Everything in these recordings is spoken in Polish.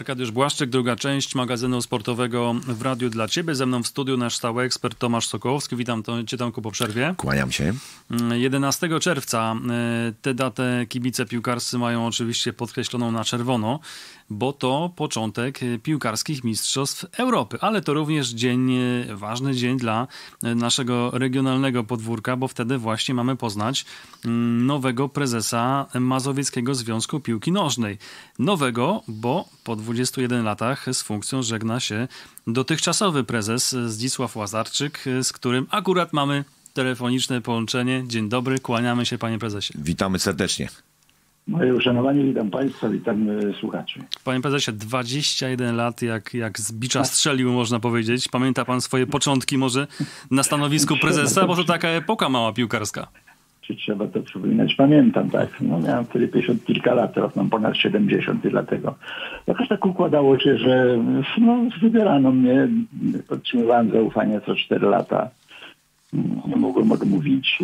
Arkadiusz Błaszczyk, druga część magazynu sportowego w Radiu dla Ciebie. Ze mną w studiu nasz stały ekspert Tomasz Sokołowski. Witam Cię, Tomku, po przerwie. Kłaniam się. 11 czerwca tę datę kibice piłkarscy mają oczywiście podkreśloną na czerwono, bo to początek piłkarskich mistrzostw Europy, ale to również ważny dzień dla naszego regionalnego podwórka, bo wtedy właśnie mamy poznać nowego prezesa Mazowieckiego Związku Piłki Nożnej. Nowego, bo po 21 latach z funkcją żegna się dotychczasowy prezes Zdzisław Łazarczyk, z którym akurat mamy telefoniczne połączenie. Dzień dobry, kłaniamy się, panie prezesie. Witamy serdecznie. Moje uszanowanie, witam państwa, witam słuchaczy. Panie prezesie, 21 lat jak z bicza strzelił, można powiedzieć. Pamięta pan swoje początki może na stanowisku prezesa, bo to taka epoka mała piłkarska. Czy trzeba to przypominać? Pamiętam, tak. No, miałem wtedy 50 kilka lat, teraz mam ponad 70 i dlatego jakoś tak układało się, że wybierano mnie, podtrzymywałem zaufanie co 4 lata. Nie mogłem odmówić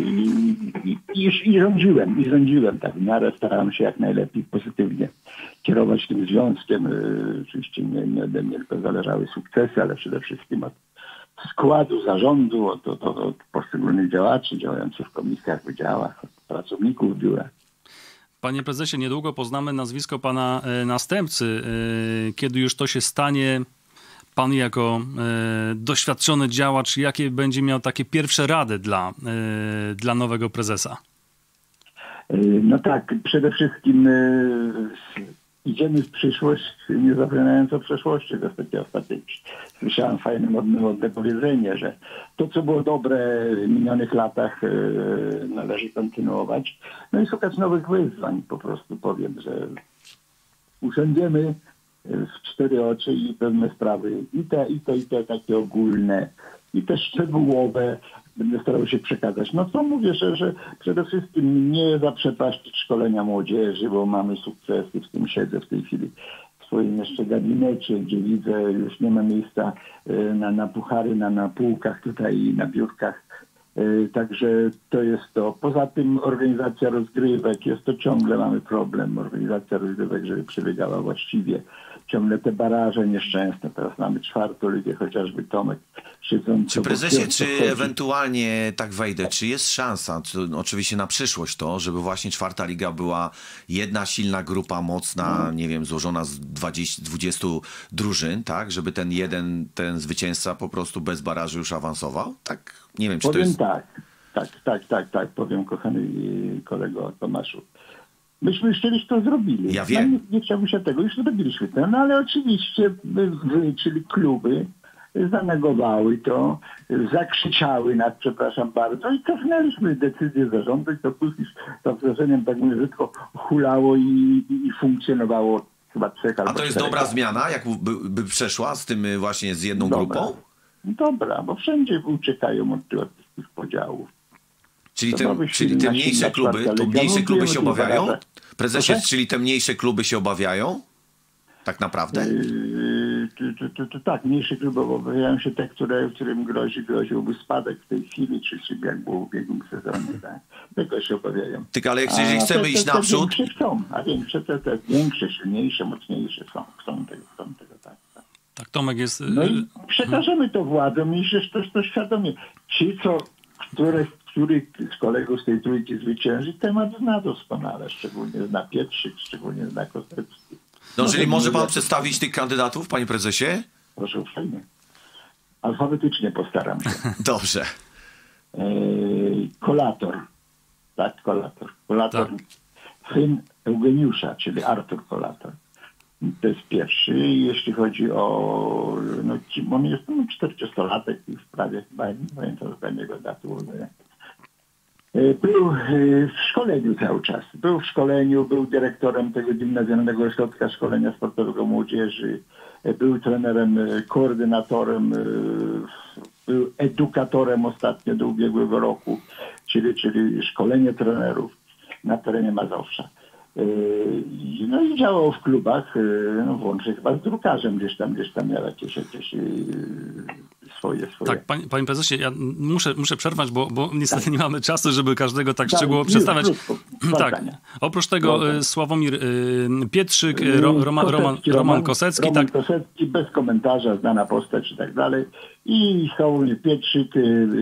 i rządziłem tak. W miarę starałem się jak najlepiej pozytywnie kierować tym związkiem. Oczywiście nie ode mnie tylko zależały sukcesy, ale przede wszystkim od składu zarządu, od poszczególnych działaczy działających w komisjach, wydziałach, od pracowników biura. Panie prezesie, niedługo poznamy nazwisko pana następcy. Kiedy już to się stanie, pan jako doświadczony działacz, jakie będzie miał takie pierwsze rady dla nowego prezesa? No tak, przede wszystkim idziemy w przyszłość, nie zapominając o przeszłości. To jest takie ostatnie, słyszałem fajne, modne powiedzenie, że to, co było dobre w minionych latach, należy kontynuować. No i szukać nowych wyzwań. Po prostu powiem, że usiądziemy w 4 oczy i pewne sprawy i te takie ogólne, i te szczegółowe będę starał się przekazać. No co mówię, że przede wszystkim nie zaprzepaścić szkolenia młodzieży, bo mamy sukcesy, w tym siedzę w tej chwili w swoim jeszcze gabinecie, gdzie widzę, już nie ma miejsca na puchary, na półkach tutaj i na biurkach. Także to jest to. Poza tym organizacja rozgrywek, jest to ciągle mamy problem. Organizacja rozgrywek, żeby przebiegała właściwie. Ciągle te baraże nieszczęsne. Teraz mamy 4. ligę, chociażby Tomek siedzący. Czy prezesie, czy ewentualnie tak wejdę, czy jest szansa, oczywiście na przyszłość to, żeby właśnie 4. liga była jedna silna grupa mocna, nie wiem, złożona z 20 drużyn, tak? Żeby ten zwycięzca po prostu bez baraży już awansował? Tak, nie wiem, czy powiem to jest... Tak, powiem, kochany kolego Tomaszu. Myśmy już kiedyś to zrobili. Ja wiem. No, nie chciałbym się tego, już zrobiliśmy to. No ale oczywiście wy, czyli kluby, zanegowały to, zakrzyczały nas, przepraszam bardzo, i cofnęliśmy decyzję zarządu i to później za wrażeniem, tak mówię, tylko hulało i funkcjonowało chyba 3 albo 4 A to jest dobra zmiana, jak by przeszła z tym właśnie z jedną grupą? Dobra, bo wszędzie uciekają od tych podziałów. Czyli te mniejsze kluby się obawiają? Prezesie, czyli te mniejsze kluby się obawiają? Tak naprawdę? Tak, mniejsze kluby obawiają się te, którym groziłby spadek w tej chwili, czy jak było w ubiegłym sezonie. Tak? Tego się obawiają. Tylko ale jeżeli chcemy iść naprzód... Większe te większe, silniejsze, mocniejsze chcą tego, tak. Tak, Tomek jest... No i przekażemy to władzom i że to świadomie. Który z kolegów z tej trójki zwycięży, temat zna doskonale, szczególnie zna Pietrzyk, szczególnie zna Kostecki. No, jeżeli może pan przedstawić tych kandydatów, panie prezesie? Proszę uprzejmie. Alfabetycznie postaram się. Dobrze. Kolator. Tak, Kolator. Kolator. Tak. Syn Eugeniusza, czyli Artur Kolator. To jest pierwszy. Jeśli chodzi o... on jest 40-latek i w sprawie, chyba nie pamiętam jego daty urodzenia. Był w szkoleniu cały czas. Był w szkoleniu, był dyrektorem tego Gimnazjalnego Ośrodka Szkolenia Sportowego Młodzieży, był trenerem, koordynatorem, był edukatorem ostatnio do ubiegłego roku, czyli szkolenie trenerów na terenie Mazowsza. No i działał w klubach, włącznie chyba z drukarzem, gdzieś tam miał jakieś swoje. Tak, panie prezesie, ja muszę przerwać, bo niestety nie mamy czasu, żeby każdego tak szczegółowo przedstawiać. Tak. Oprócz tego Sławomir Pietrzyk, Roman Kosecki. Roman Kosecki, bez komentarza, znana postać i tak dalej. I Sławomir Pietrzyk,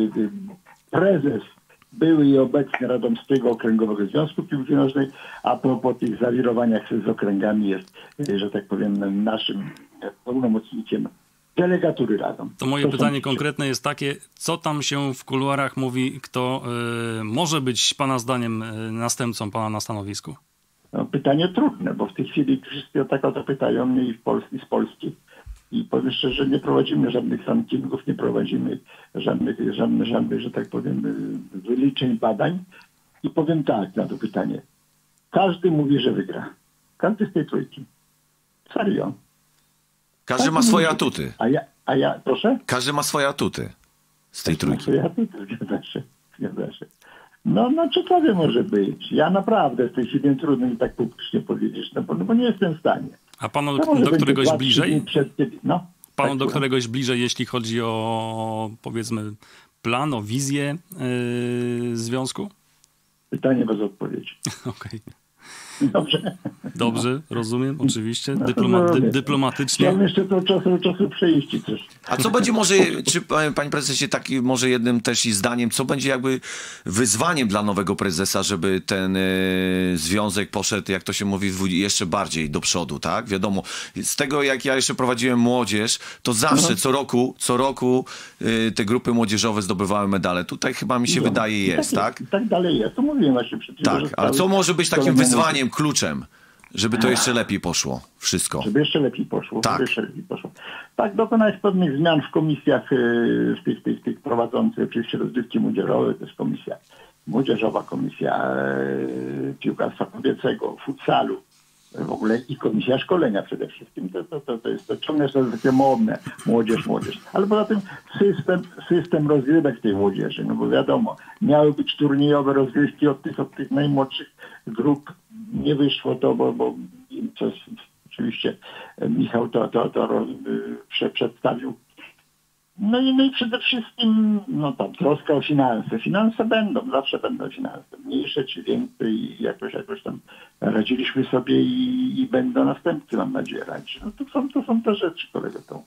prezes były i obecny Radomskiego Okręgowego Związku Piłki Nożnej, a po tych zawirowaniach z okręgami jest, że tak powiem, naszym pełnomocnikiem delegatury Radom. To moje pytanie konkretne jest takie, co tam się w kuluarach mówi, kto może być pana zdaniem następcą pana na stanowisku? No, pytanie trudne, bo w tej chwili wszyscy o to pytają mnie i z Polski. I powiem szczerze, nie prowadzimy żadnych rankingów, nie prowadzimy żadnych, że tak powiem, wyliczeń, badań. I powiem tak na to pytanie. Każdy mówi, że wygra. Każdy z tej trójki. Serio. Każdy ma swoje atuty. A ja, proszę? Każdy ma swoje atuty z tej trójki. Swoje atuty, zgadza się. No ciekawie może być. Ja naprawdę w tej chwili trudno mi tak publicznie powiedzieć, bo nie jestem w stanie. A panu do któregoś bliżej? Panu tak, do któregoś bliżej, jeśli chodzi o, powiedzmy, plan, o wizję związku? Pytanie bez odpowiedzi. Okej. Dobrze, rozumiem, oczywiście. Dyplomatycznie. Chciałem jeszcze to czasu przejść i coś. A co będzie może, czy panie prezesie, taki może jednym też i zdaniem, co będzie jakby wyzwaniem dla nowego prezesa, żeby ten związek poszedł, jak to się mówi, jeszcze bardziej do przodu, tak? Wiadomo, z tego jak ja jeszcze prowadziłem młodzież, to zawsze co roku te grupy młodzieżowe zdobywały medale. Tutaj chyba mi się wydaje jest, tak? Tak dalej jest. To mówiłem właśnie przed chwilą. Tak, ale co może być takim wyzwaniem, kluczem, żeby to jeszcze lepiej poszło wszystko? Żeby jeszcze lepiej poszło. Tak. Tak, dokonać pewnych zmian w komisjach, w tych prowadzących oczywiście rozgrywki młodzieżowe, to jest komisja młodzieżowa, komisja piłkarstwa kobiecego, futsalu, w ogóle i komisja szkolenia przede wszystkim. To jest to ciągle takie modne, młodzież. Ale poza tym system rozgrywek tej młodzieży, no bo wiadomo, miały być turniejowe rozgrywki od tych najmłodszych grup. Nie wyszło to, bo oczywiście Michał to przedstawił. No i przede wszystkim tam troska o finanse. Finanse zawsze będą finanse. Mniejsze czy większe i jakoś tam radziliśmy sobie i będą następcy, mam nadzieję, radzić. No to są te rzeczy, które są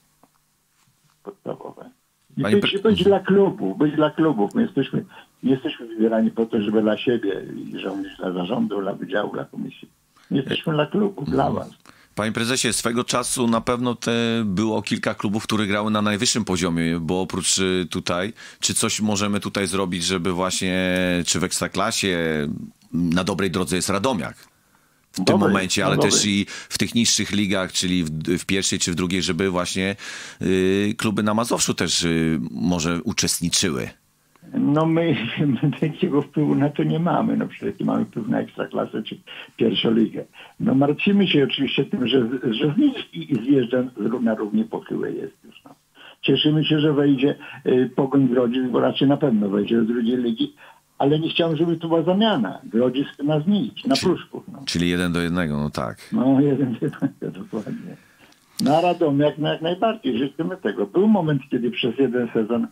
podstawowe. I być dla klubów. My nie jesteśmy wybierani po to, żeby dla siebie i żołnierz dla zarządu, dla wydziału, dla komisji. Nie jesteśmy dla klubów, dla was. Panie prezesie, swego czasu na pewno było kilka klubów, które grały na najwyższym poziomie, bo oprócz tutaj, czy coś możemy tutaj zrobić, żeby właśnie, czy w Ekstraklasie na dobrej drodze jest Radomiak w tym momencie, ale też i w tych niższych ligach, czyli w pierwszej czy w drugiej, żeby właśnie kluby na Mazowszu też może uczestniczyły. No my takiego wpływu na to nie mamy. No przecież nie mamy wpływu na Ekstraklasę czy pierwszą ligę. No martwimy się oczywiście tym, że z Niski zjeżdża na równie pochyłe jest już. No. Cieszymy się, że wejdzie Pogoń Grodzisk, bo raczej na pewno wejdzie do drugiej ligi, ale nie chciałem, żeby to była zamiana. Grodzisk na Znicz, na Pruszków. No. Czyli 1-1, no tak. No 1-1, dokładnie. Na Radomiak jak najbardziej, życzymy tego. Był moment, kiedy przez jeden sezon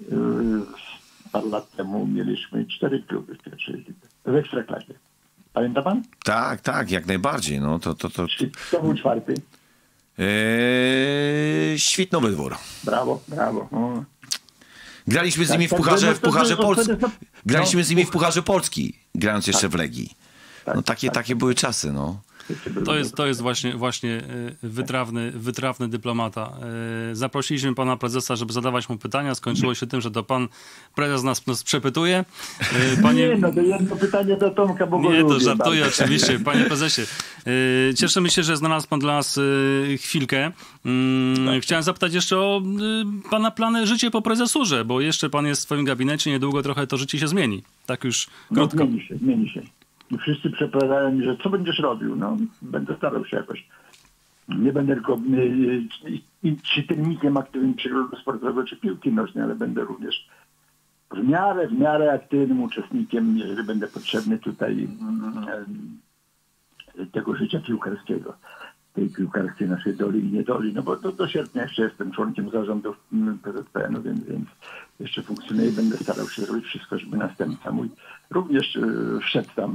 parę lat temu mieliśmy 4 kluby w pierwszej lidze, w Ekstraklasie. Pamięta pan? Tak, jak najbardziej. No, to... Kto był 4? Świtnowy Dwór. Brawo. O. Graliśmy z nimi w Pucharze Polski. Graliśmy z nimi w Pucharze Polski, grając jeszcze w Legii. No takie były czasy, no. To jest właśnie wytrawny dyplomata. Zaprosiliśmy pana prezesa, żeby zadawać mu pytania. Skończyło się tym, że to pan prezes nas przepytuje. To jedno pytanie do Tomka, bo nie, to żartuję oczywiście. Panie prezesie, cieszymy się, że znalazł pan dla nas chwilkę. Chciałem zapytać jeszcze o pana plany życie po prezesurze, bo jeszcze pan jest w swoim gabinecie, niedługo trochę to życie się zmieni. Tak już krótko. Zmieni się. I wszyscy przepowiadają mi, że co będziesz robił? No, będę starał się jakoś. Nie będę tylko czytelnikiem aktywnym przyrody sportowego czy piłki nożnej, ale będę również w miarę aktywnym uczestnikiem, jeżeli będę potrzebny tutaj tego życia piłkarskiego. tej piłkarskiej naszej doli i niedoli, no bo do sierpnia jeszcze jestem członkiem zarządu PZPN-u, więc jeszcze funkcjonuję i będę starał się zrobić wszystko, żeby następca mój również wszedł tam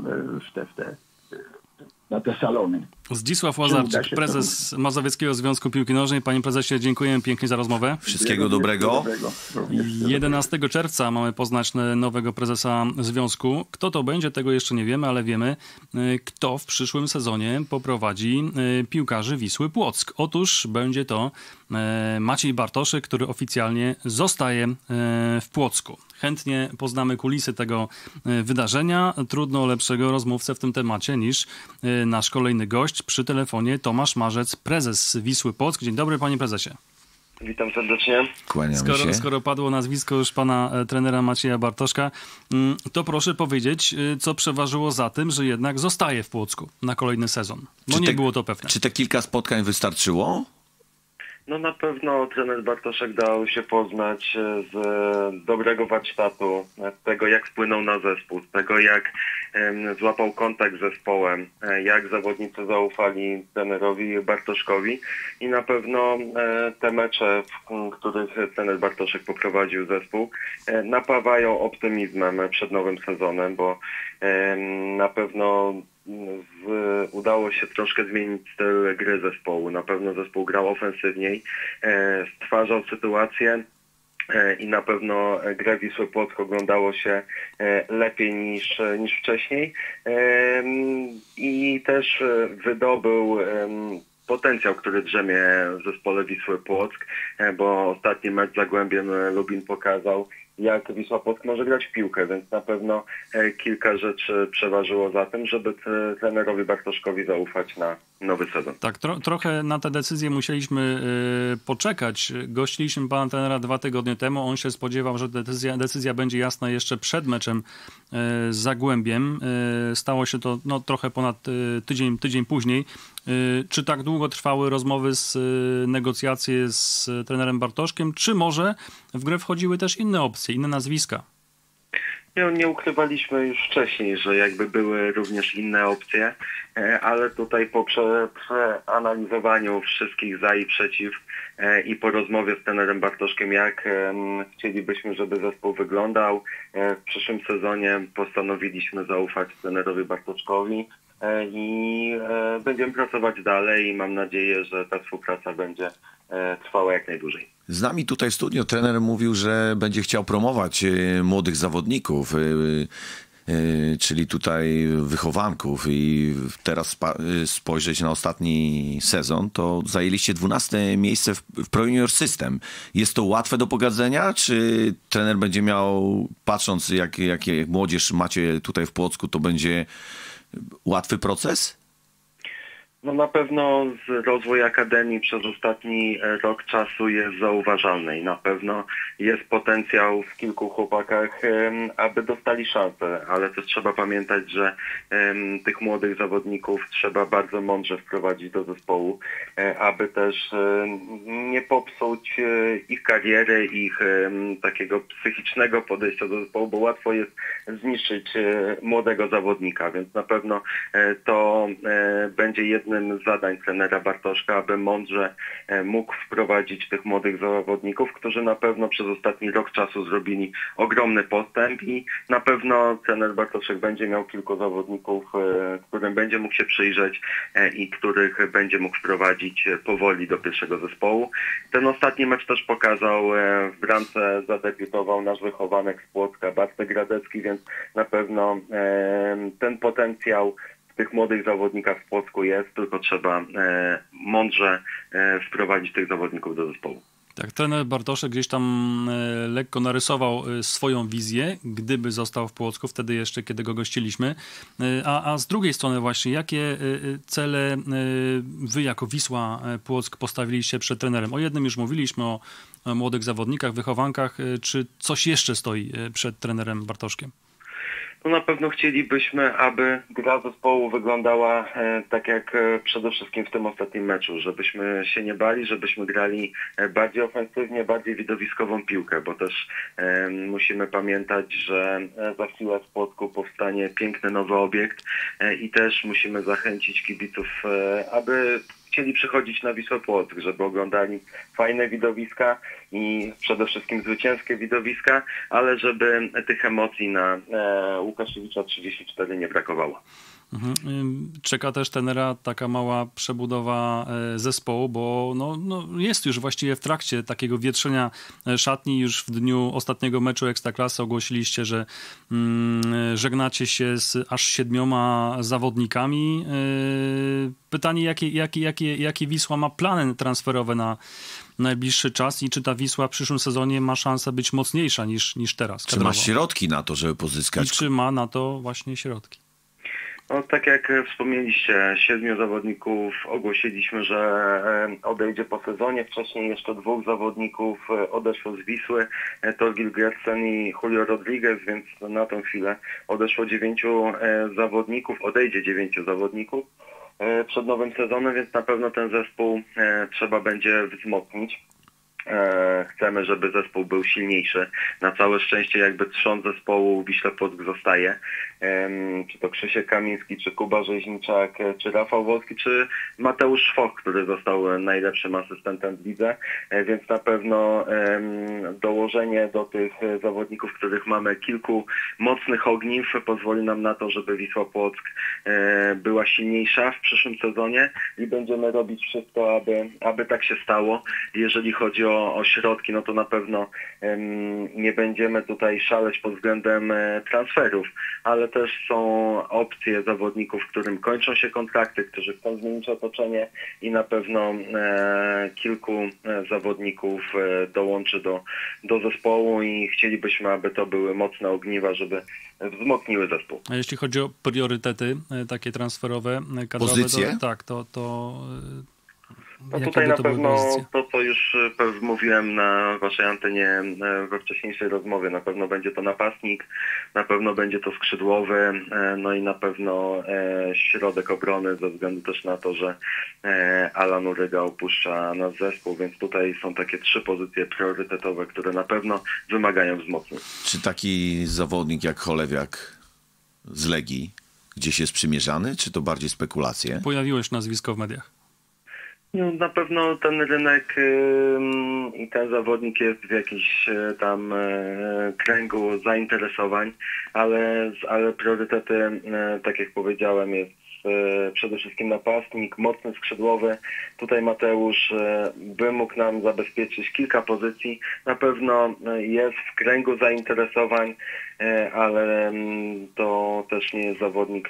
na te salony. Zdzisław Łazarczyk, prezes Mazowieckiego Związku Piłki Nożnej. Panie prezesie, dziękuję pięknie za rozmowę. Wszystkiego dobrego. 11 czerwca mamy poznać nowego prezesa związku. Kto to będzie, tego jeszcze nie wiemy, ale wiemy, kto w przyszłym sezonie poprowadzi piłkarzy Wisły Płock. Otóż będzie to Maciej Bartoszek, który oficjalnie zostaje w Płocku. Chętnie poznamy kulisy tego wydarzenia. Trudno lepszego rozmówcę w tym temacie niż nasz kolejny gość przy telefonie, Tomasz Marzec, prezes Wisły Płock. Dzień dobry, panie prezesie. Witam serdecznie. Kłaniamy się. Skoro padło nazwisko już pana trenera Macieja Bartoszka, to proszę powiedzieć, co przeważyło za tym, że jednak zostaje w Płocku na kolejny sezon. Bo nie było to pewne. Czy te kilka spotkań wystarczyło? No na pewno trener Bartoszek dał się poznać z dobrego warsztatu, z tego jak wpłynął na zespół, z tego jak złapał kontakt z zespołem, jak zawodnicy zaufali trenerowi Bartoszkowi i na pewno te mecze, w których trener Bartoszek poprowadził zespół, napawają optymizmem przed nowym sezonem, bo na pewno udało się troszkę zmienić styl gry zespołu. Na pewno zespół grał ofensywniej, stwarzał sytuację i na pewno grę Wisły Płock oglądało się lepiej niż wcześniej i też wydobył potencjał, który drzemie w zespole Wisły Płock, bo ostatni mecz z Zagłębiem Lubin pokazał, jak Wisła Płock może grać w piłkę, więc na pewno kilka rzeczy przeważyło za tym, żeby trenerowi Bartoszkowi zaufać na nowy sezon. Tak, trochę na tę decyzję musieliśmy poczekać. Gościliśmy pana trenera 2 tygodnie temu. On się spodziewał, że decyzja będzie jasna jeszcze przed meczem z Zagłębiem. Stało się to trochę ponad tydzień później. Czy tak długo trwały rozmowy, negocjacje z trenerem Bartoszkiem, czy może w grę wchodziły też inne opcje, inne nazwiska? Nie ukrywaliśmy już wcześniej, że jakby były również inne opcje, ale tutaj po przeanalizowaniu wszystkich za i przeciw i po rozmowie z trenerem Bartoszkiem, jak chcielibyśmy, żeby zespół wyglądał, w przyszłym sezonie postanowiliśmy zaufać trenerowi Bartoszkowi i będziemy pracować dalej i mam nadzieję, że ta współpraca będzie trwała jak najdłużej. Z nami tutaj w studiu trener mówił, że będzie chciał promować młodych zawodników, czyli tutaj wychowanków i teraz spojrzeć na ostatni sezon, to zajęliście 12 miejsce w Pro Junior System. Jest to łatwe do pogodzenia, czy trener będzie miał, patrząc jak młodzież macie tutaj w Płocku, to będzie łatwy proces? No na pewno rozwój Akademii przez ostatni rok czasu jest zauważalny i na pewno jest potencjał w kilku chłopakach, aby dostali szansę, ale też trzeba pamiętać, że tych młodych zawodników trzeba bardzo mądrze wprowadzić do zespołu, aby też nie popsuć ich kariery, ich takiego psychicznego podejścia do zespołu, bo łatwo jest zniszczyć młodego zawodnika, więc na pewno to będzie jednym z zadań trenera Bartoszka, aby mądrze mógł wprowadzić tych młodych zawodników, którzy na pewno przez ostatni rok czasu zrobili ogromny postęp i na pewno trener Bartoszek będzie miał kilku zawodników, którym będzie mógł się przyjrzeć i których będzie mógł wprowadzić powoli do pierwszego zespołu. Ten ostatni mecz też pokazał, w bramce zadebiutował nasz wychowanek z Płocka, Bartek Gradecki, więc na pewno ten potencjał tych młodych zawodnikach w Płocku jest, tylko trzeba mądrze wprowadzić tych zawodników do zespołu. Tak, trener Bartoszek gdzieś tam lekko narysował swoją wizję, gdyby został w Płocku, wtedy jeszcze, kiedy go gościliśmy. A z drugiej strony właśnie, jakie cele wy jako Wisła Płock postawiliście przed trenerem? O jednym już mówiliśmy, o młodych zawodnikach, wychowankach. Czy coś jeszcze stoi przed trenerem Bartoszkiem? No na pewno chcielibyśmy, aby gra zespołu wyglądała tak jak przede wszystkim w tym ostatnim meczu, żebyśmy się nie bali, żebyśmy grali bardziej ofensywnie, bardziej widowiskową piłkę, bo też musimy pamiętać, że za chwilę w Płocku powstanie piękny nowy obiekt i też musimy zachęcić kibiców, aby chcieli przychodzić na Wisłę Płock, żeby oglądali fajne widowiska i przede wszystkim zwycięskie widowiska, ale żeby tych emocji na Łukaszewicza 34 nie brakowało. Czeka też trenera taka mała przebudowa zespołu, bo jest już właściwie w trakcie takiego wietrzenia szatni. Już w dniu ostatniego meczu Ekstraklasy ogłosiliście, że żegnacie się z aż 7 zawodnikami. Pytanie, jakie Wisła ma plany transferowe na najbliższy czas i czy ta Wisła w przyszłym sezonie ma szansę być mocniejsza niż teraz? Czy ma środki na to, żeby pozyskać? I czy ma na to właśnie środki? No, tak jak wspomnieliście, 7 zawodników ogłosiliśmy, że odejdzie po sezonie. Wcześniej jeszcze 2 zawodników odeszło z Wisły, Torgil Gretsen i Julio Rodriguez, więc na tę chwilę odeszło 9 zawodników, odejdzie 9 zawodników przed nowym sezonem, więc na pewno ten zespół trzeba będzie wzmocnić. Chcemy, żeby zespół był silniejszy. Na całe szczęście jakby trzon zespołu Wiśle Płock zostaje. Czy to Krzysiek Kamiński, czy Kuba Rzeźniczak, czy Rafał Wolski, czy Mateusz Szwoch, który został najlepszym asystentem w lidze. Więc na pewno dołożenie do tych zawodników, których mamy kilku mocnych ogniw, pozwoli nam na to, żeby Wisła Płock była silniejsza w przyszłym sezonie i będziemy robić wszystko, aby tak się stało. Jeżeli chodzi o środki, no to na pewno nie będziemy tutaj szaleć pod względem transferów, ale też są opcje zawodników, którym kończą się kontrakty, którzy chcą zmienić otoczenie i na pewno kilku zawodników dołączy do zespołu i chcielibyśmy, aby to były mocne ogniwa, żeby wzmocniły zespół. A jeśli chodzi o priorytety takie transferowe, kadrowe, pozycje? No tutaj na pewno to, co już mówiłem na waszej antenie we wcześniejszej rozmowie, na pewno będzie to napastnik, na pewno będzie to skrzydłowy, no i na pewno środek obrony, ze względu też na to, że Alan Uryga opuszcza nasz zespół, więc tutaj są takie 3 pozycje priorytetowe, które na pewno wymagają wzmocnień. Czy taki zawodnik jak Cholewiak z Legii gdzieś jest przymierzany, czy to bardziej spekulacje? Pojawiło się nazwisko w mediach. No, na pewno ten rynek i ten zawodnik jest w jakimś tam kręgu zainteresowań, ale priorytety, tak jak powiedziałem, jest przede wszystkim napastnik, mocny skrzydłowy. Tutaj Mateusz by mógł nam zabezpieczyć kilka pozycji. Na pewno jest w kręgu zainteresowań, ale to też nie jest zawodnik,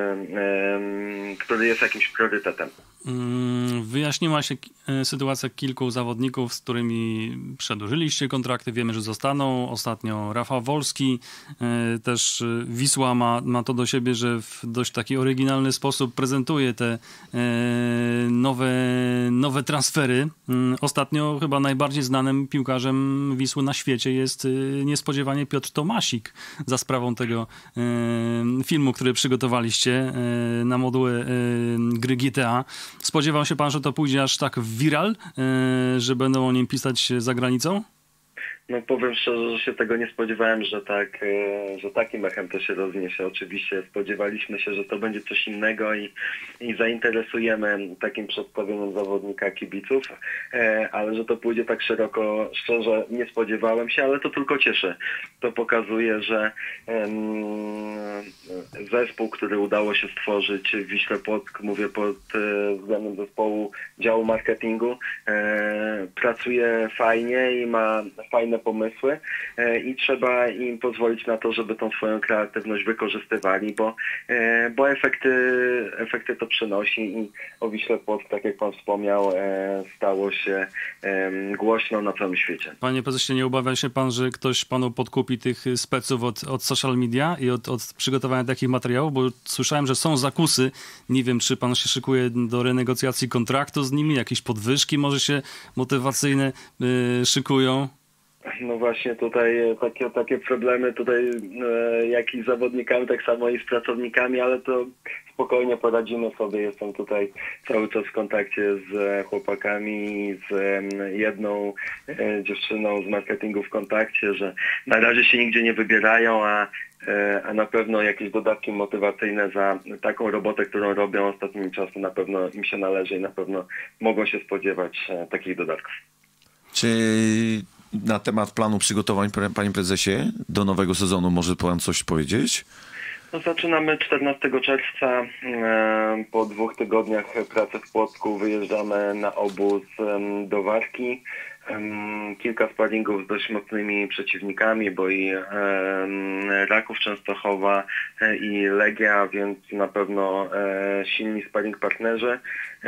który jest jakimś priorytetem. Wyjaśniła się sytuacja kilku zawodników, z którymi przedłużyliście kontrakty. Wiemy, że zostaną. Ostatnio Rafał Wolski. Też Wisła ma to do siebie, że w dość taki oryginalny sposób prezentuje te nowe transfery. Ostatnio chyba najbardziej znanym piłkarzem Wisły na świecie jest niespodziewanie Piotr Tomasik za sprawą tego filmu, który przygotowaliście na modułę gry GTA. Spodziewał się pan, że to pójdzie aż tak w viral, że będą o nim pisać za granicą? No powiem szczerze, że się tego nie spodziewałem, że takim echem to się rozniesie. Oczywiście spodziewaliśmy się, że to będzie coś innego i zainteresujemy takim przedstawieniem zawodnika kibiców, ale że to pójdzie tak szeroko, szczerze nie spodziewałem się, ale to tylko cieszy. To pokazuje, że zespół, który udało się stworzyć w Wiśle Płock, mówię pod względem zespołu działu marketingu, pracuje fajnie i ma fajne pomysły i trzeba im pozwolić na to, żeby tą swoją kreatywność wykorzystywali, bo efekty to przynosi i o Wiśle Płock, tak jak pan wspomniał, stało się głośno na całym świecie. Panie prezesie, nie obawia się pan, że ktoś panu podkupi tych speców od social media i od przygotowania takich materiałów, bo słyszałem, że są zakusy. Nie wiem, czy pan się szykuje do renegocjacji kontraktu z nimi, jakieś podwyżki może się motywacyjne szykują? No właśnie tutaj takie problemy tutaj jak i z zawodnikami, tak samo i z pracownikami, ale to spokojnie poradzimy sobie. Jestem tutaj cały czas w kontakcie z chłopakami, z jedną dziewczyną z marketingu w kontakcie, że na razie się nigdzie nie wybierają, a na pewno jakieś dodatki motywacyjne za taką robotę, którą robią ostatnim czasem, na pewno im się należy i na pewno mogą się spodziewać takich dodatków. Czy na temat planu przygotowań, panie prezesie, do nowego sezonu może pan coś powiedzieć? No, zaczynamy 14 czerwca. Po 2 tygodniach pracy w Płocku wyjeżdżamy na obóz do Warki. Kilka sparingów z dość mocnymi przeciwnikami, bo i Raków Częstochowa i Legia, więc na pewno silni sparing partnerzy.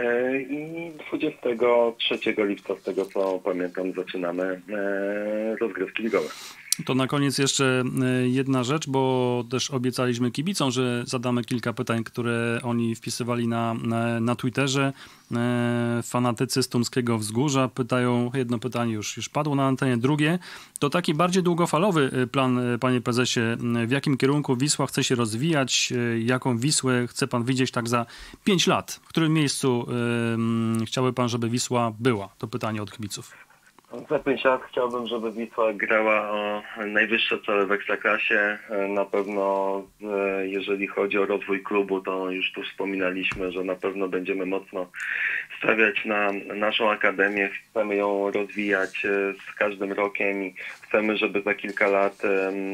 I 23 lipca, z tego co pamiętam, zaczynamy rozgrywki ligowe. To na koniec jeszcze jedna rzecz, bo też obiecaliśmy kibicom, że zadamy kilka pytań, które oni wpisywali na Twitterze. Fanatycy z Tumskiego Wzgórza pytają, jedno pytanie już padło na antenie, drugie. To taki bardziej długofalowy plan, panie prezesie. W jakim kierunku Wisła chce się rozwijać? Jaką Wisłę chce pan widzieć tak za 5 lat? W którym miejscu chciałby pan, żeby Wisła była? To pytanie od kibiców. Za 5 lat chciałbym, żeby Wisła grała o najwyższe cele w Ekstraklasie. Na pewno jeżeli chodzi o rozwój klubu, to już tu wspominaliśmy, że na pewno będziemy mocno stawiać na naszą akademię. Chcemy ją rozwijać z każdym rokiem i chcemy, żeby za kilka lat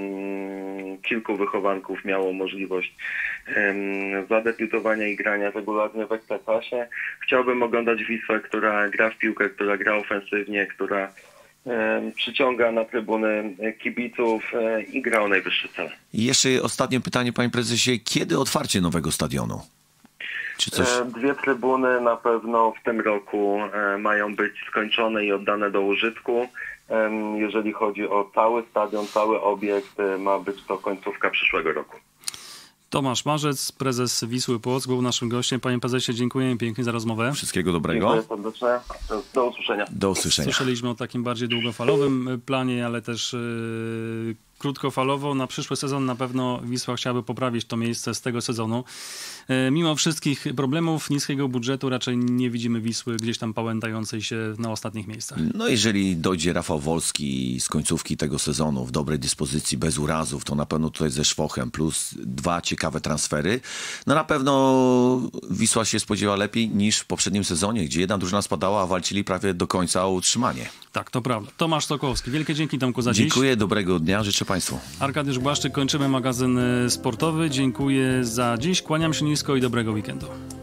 kilku wychowanków miało możliwość zadebiutowania i grania regularnie w Ekstraklasie. Chciałbym oglądać Wisłę, która gra w piłkę, która gra ofensywnie, która przyciąga na trybuny kibiców i gra o najwyższe cele. I jeszcze ostatnie pytanie, panie prezesie. Kiedy otwarcie nowego stadionu? Czy coś... 2 trybuny na pewno w tym roku mają być skończone i oddane do użytku. Jeżeli chodzi o cały stadion, cały obiekt, ma być to końcówka przyszłego roku. Tomasz Marzec, prezes Wisły Płock, był naszym gościem. Panie prezesie, dziękuję pięknie za rozmowę. Wszystkiego dobrego. Dziękuję serdecznie. Do usłyszenia. Do usłyszenia. Słyszeliśmy o takim bardziej długofalowym planie, ale też krótkofalowo. Na przyszły sezon na pewno Wisła chciałaby poprawić to miejsce z tego sezonu. Mimo wszystkich problemów, niskiego budżetu, raczej nie widzimy Wisły gdzieś tam pałętającej się na ostatnich miejscach. No jeżeli dojdzie Rafał Wolski z końcówki tego sezonu w dobrej dyspozycji, bez urazów, to na pewno tutaj ze Szwochem, plus 2 ciekawe transfery. No na pewno Wisła się spodziewa lepiej niż w poprzednim sezonie, gdzie jedna drużyna spadała, a walczyli prawie do końca o utrzymanie. Tak, to prawda. Tomasz Sokołowski, wielkie dzięki Tomku za dziś. Dziękuję, dobrego dnia, życzę państwu. Arkadiusz Błaszczyk, kończymy magazyn sportowy. Dziękuję za dziś, kłaniam się nisko i dobrego weekendu.